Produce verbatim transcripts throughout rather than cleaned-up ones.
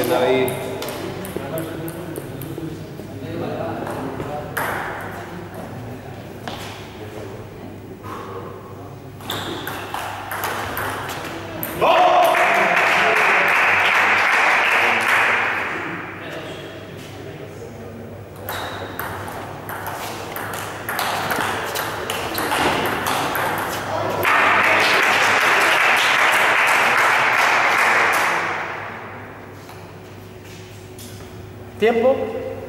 bien, David. ¿Tiempo?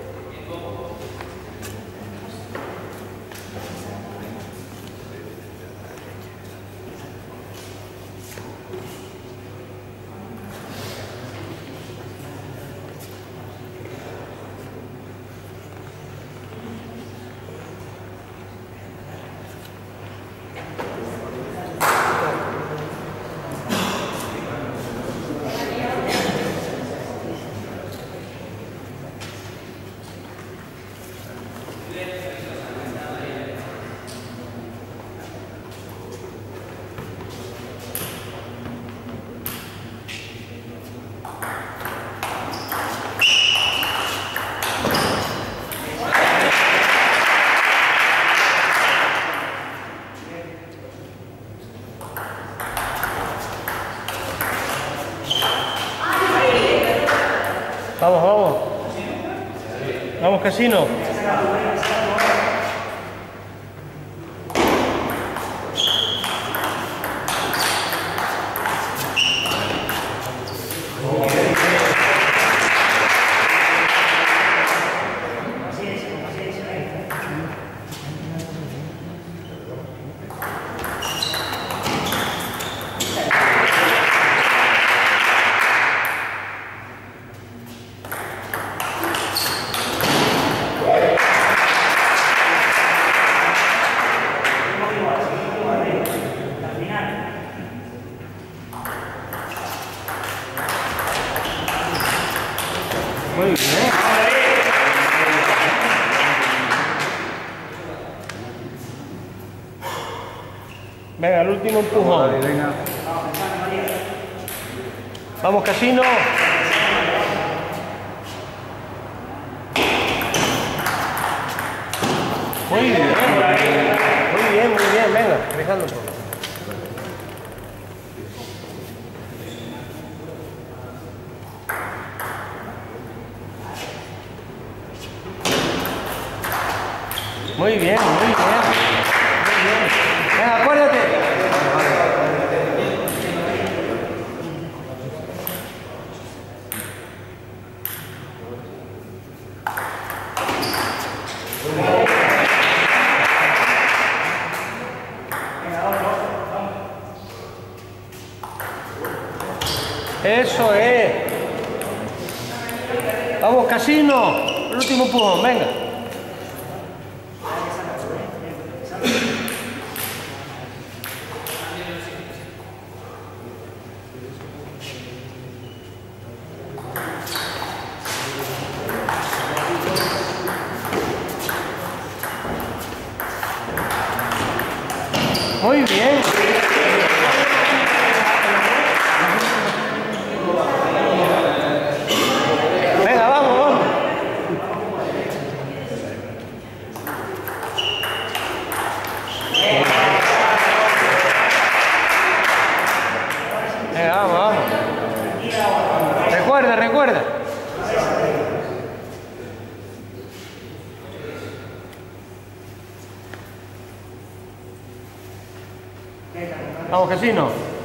Vamos, vamos. Vamos, Casino. Muy bien. Venga, el último empujón. Vale, venga. Vamos, Casino. Muy bien. Muy bien, muy bien. Venga, dejando un poco. Muy bien, muy bien. Muy bien. Venga, acuérdate. Eso es. Vamos, Casino. El último empujón, venga. Muy bien. Venga, vamos, vamos. Venga, vamos, vamos. Recuerda, recuerda. Vamos, Casino.